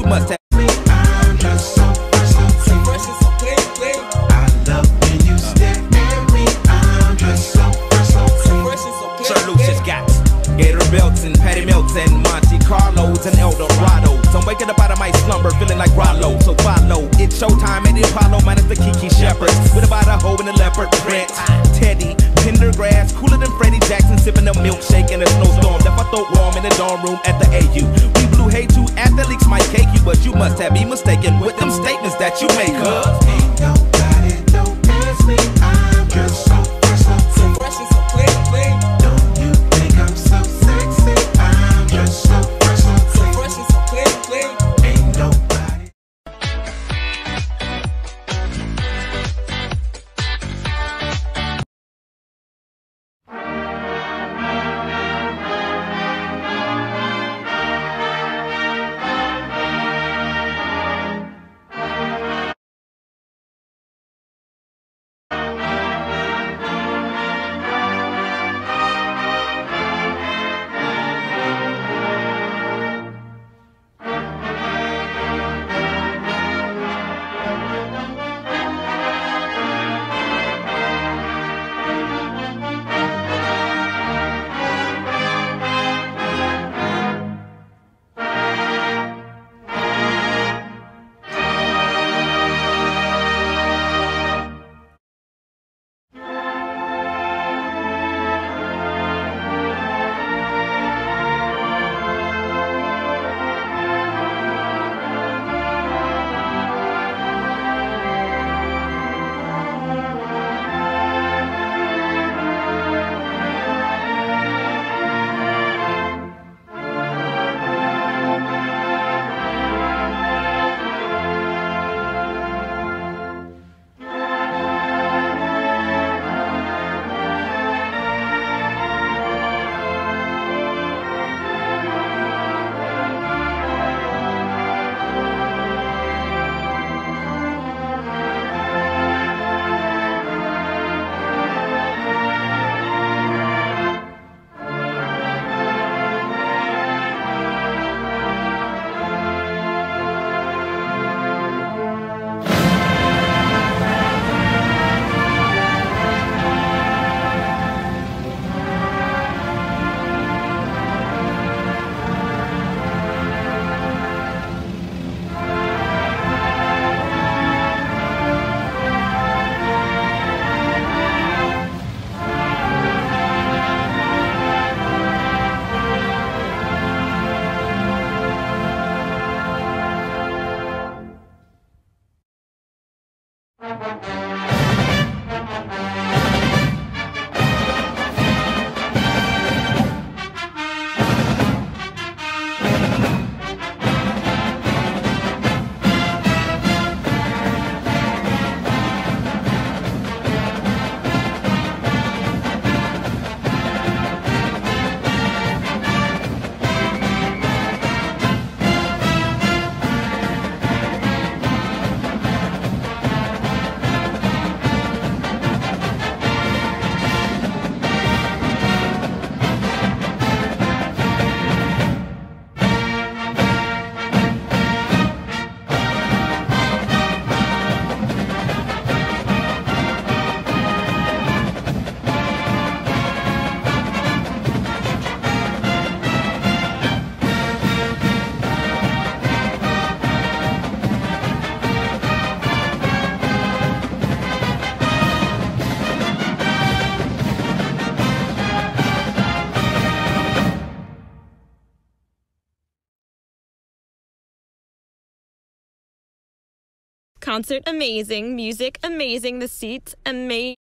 you must have. I'm just so fresh and so clean. I love when you stare at me. I'm just so fresh and so clean. Sir Lucius got Gator belts and Patty Melts and Monte Carlos and Eldorado. So I'm waking up out of my slumber feeling like Rollo. So follow, it's showtime at the Apollo minus the Kiki Shepherds. With about a hoe and a leopard print. Teddy, Pendergrass, cooler than Freddie Jackson, sipping a milkshake in a snowstorm. Left my throat warm in the dorm room at the AU. We blew hay to athletes might cake you, but you must have been mistaken with them statements that you make. Ain't nobody don't ask me. I'm just so fresh and so clean. Don't you think I'm so sexy? I'm just so fresh and so clean. Ain't nobody. Concert amazing, music amazing, the seats amazing.